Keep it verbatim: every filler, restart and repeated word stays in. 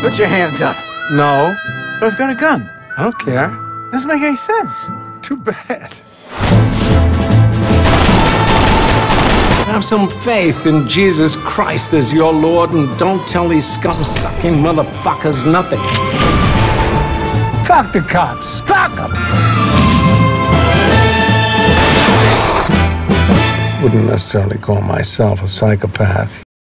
Put your hands up. No. But I've got a gun. I don't care. Doesn't make any sense. Too bad. Have some faith in Jesus Christ as your Lord and don't tell these scum-sucking motherfuckers nothing. Fuck the cops. Fuck them. Wouldn't necessarily call myself a psychopath.